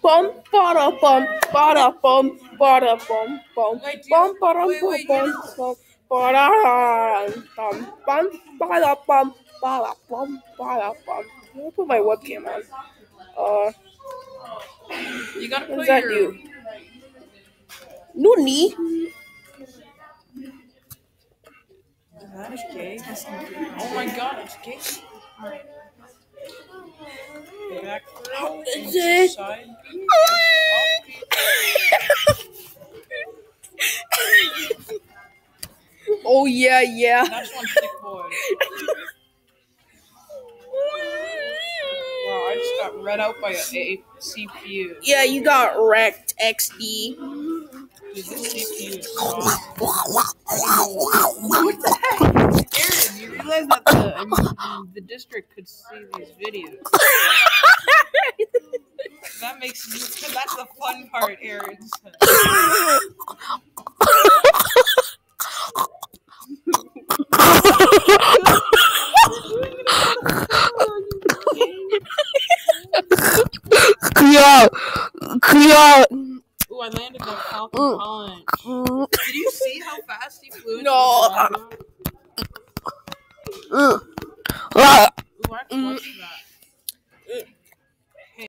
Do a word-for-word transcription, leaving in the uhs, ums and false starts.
bum, bada bum, bada bum, bada bum, bum, Wait, do bum, you- bada wait, bum, wait, bum, you- bum, bada bum, bum, bada bum, bada bum, bada bum. Let me put my webcam on. Uh, You gotta what put does that your. do? Noonie. That is gay. Oh my god, it's gay. Back row Is into it? side B. Oh yeah, yeah. That's one thick boy. Wow, I just got read out by a, a C P U. Yeah, you got wrecked, X D. Dude, this C P U is saucy. What the heck? Aaron, you realize that the, I mean, the district could see these videos. That makes you, that's the fun part, Aaron said. Kya, Kya. Ooh, I landed that Falcon punch. Did you see how fast he flew? No. Into the Uh, Ooh, I clutched that.